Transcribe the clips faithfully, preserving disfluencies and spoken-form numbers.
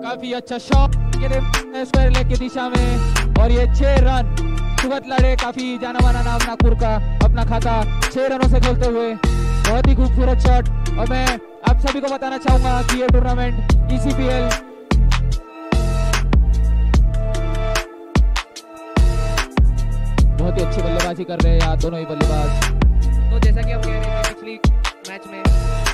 काफी अच्छा shot square leg की दिशा में और ये छह रन। सुगत लाड़े काफी जाना माना नाम नागपुर का अपना खाता छह रनों से खोलते हुए बहुत ही खूबसूरत शॉट। और मैं आप सभी को बताना चाहूंगा कि ये टूर्नामेंट ईसीपीएल बहुत ही अच्छी बल्लेबाजी कर रहे हैं यार दोनों ही बल्लेबाज। तो जैसा कि हम कह रहे थे पिछली मैच में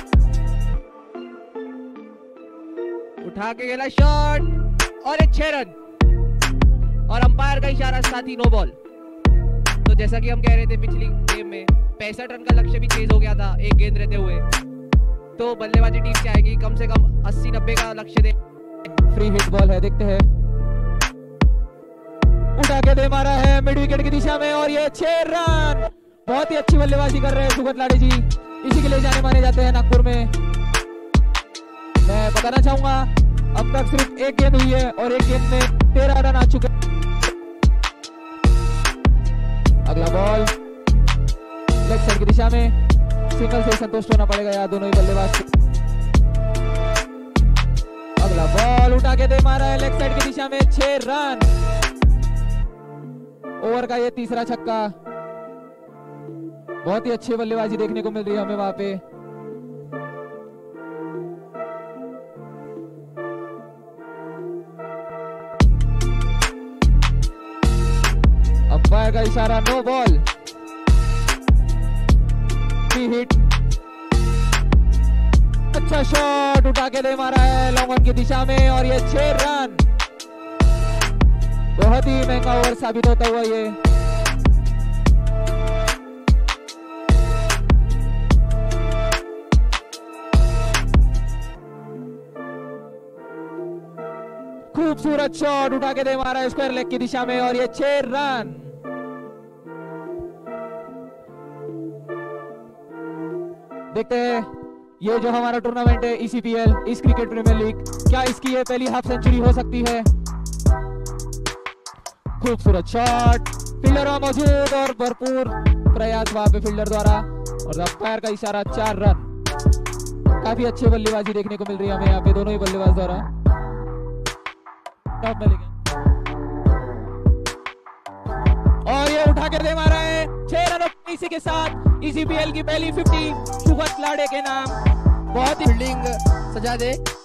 उठा के गेला शॉट और एक छह रन और अंपायर का इशारा साथ ही नो बॉल। तो जैसा कि हम कह रहे थे पिछली गेम में पैंसठ रन का लक्ष्य भी चेज हो गया था एक गेंद रहते हुए। तो बल्लेबाजी टीम चाहेगी कम से कम अस्सी नब्बे का लक्ष्य दे। फ्री हिट बॉल है, देखते हैं। उठा के दे मारा है मिड विकेट की दिशा में और ये छह रन। बहुत ही अच्छी बल्लेबाजी कर रहे हैं सुगत लाड़े जी, इसी के लिए जाने माने जाते हैं नागपुर में। मैं बताना चाहूंगा अब तक सिर्फ एक गेंद हुई है और एक गेंद में तेरह रन आ चुके। अगला बॉल लेग साइड की दिशा में, सिंगल से संतुष्ट होना पड़ेगा यार दोनों ही बल्लेबाज। अगला बॉल उठा के दे मारा है लेग साइड की दिशा में, छह रन। ओवर का ये तीसरा छक्का। बहुत ही अच्छी बल्लेबाजी देखने को मिल रही है हमें वहां पे। अंपायर का इशारा नो बॉल। फ्री हिट, अच्छा शॉट उठा के दे मारा है लॉन्ग ऑन की दिशा में और ये छह रन। बहुत ही महंगा ओवर साबित होता हुआ ये। खूबसूरत शॉट उठा के दे मारा है स्क्वायर लेग की दिशा में और ये छह रन। देखते हैं ये जो हमारा टूर्नामेंट है ईसीपीएल इस क्रिकेट प्रीमियर लीग, क्या इसकी ये पहली हाफ सेंचुरी हो सकती है। खूबसूरत शॉट, फील्डर मौजूद और भरपूर प्रयास वहां पे फील्डर द्वारा और अंपायर का इशारा चार रन। काफी अच्छी बल्लेबाजी देखने को मिल रही है हमें यहाँ पे दोनों ही बल्लेबाज द्वारा। टॉप में लेके और ये उठा कर दे मारा है छह रनों इसी के साथ ईसीपीएल की पहली फिफ्टी सुगत लाड़े के नाम। बहुत ही फील्डिंग सजा दे